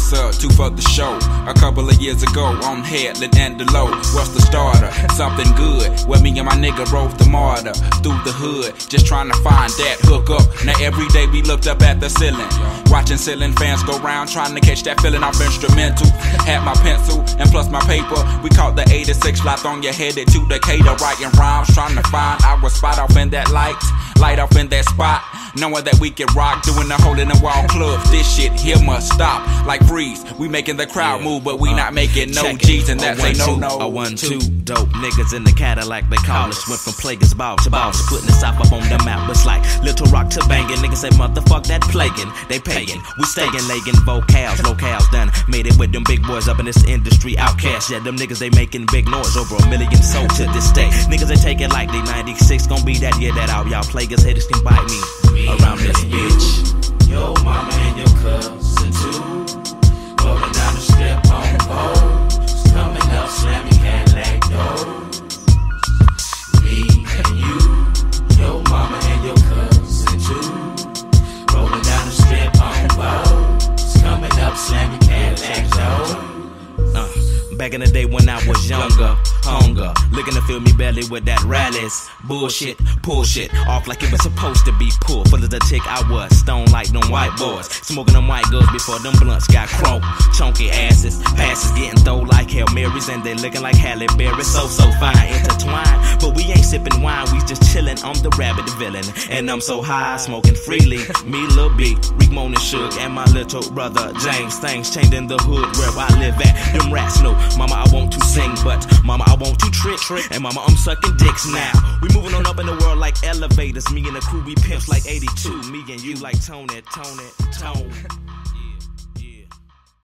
what's up? Two for the show. A couple of years ago on Headland and the Low. What's the starter? Something good. Where me and my nigga rode the martyr through the hood, just trying to find that hook up. Now every day we looked up at the ceiling, watching ceiling fans go round, trying to catch that feeling off instrumental. Had my pencil and plus my paper. We caught the 86 lot on your headed to Decatur, writing rhymes, trying to find our spot off in that light off in that spot. Knowing that we can rock, doing the hole in the wall club. This shit here must stop. Like Freeze, we making the crowd move, but we not making no G's, and that's a no-no. A 1-2 dope niggas in the Cadillac, they call us. Went from Plaguers ball to boss, putting the South up on the map. It's like Little Rock to banging. Niggas say motherfuck that plaguing. They paying, we staying lagging. Vocals, locales done. Made it with them big boys up in this industry. Outcast, yeah, them niggas they making big noise. Over 1 million sold to this day. Niggas they take it like they 96 gon' be that year that out. Y'all Plaguers haters can bite me around this bitch. Your mama and your cousin too, rolling down the strip on boats, coming up slamming Cadillac doors. Me and you, your mama and your cousin too, rolling down the strip on boats, coming up slamming Cadillac doors. Back in the day when I was younger, hunger, looking to fill me belly with that rallies. Bullshit, pull shit, off like it was supposed to be pulled. Full of the tick I was, stone like them white boys. Smoking them white girls before them blunts got croaked. Chunky asses, passes getting thrown like Hail Marys, and they looking like Halle Berry. So fine, intertwined. But we ain't sipping wine, we just chillin'. I'm the rabbit villain, and I'm so high, smoking freely. Me, Lil B, Rick Moan and Suge, and my little brother James. Things changed in the hood where I live at. Them rats know, mama, I want to sing, but mama, I want to trick. And mama, I'm sucking dicks now. We moving on up in the world like elevators. Me and the crew, we pimps like 82. Me and you like Tone.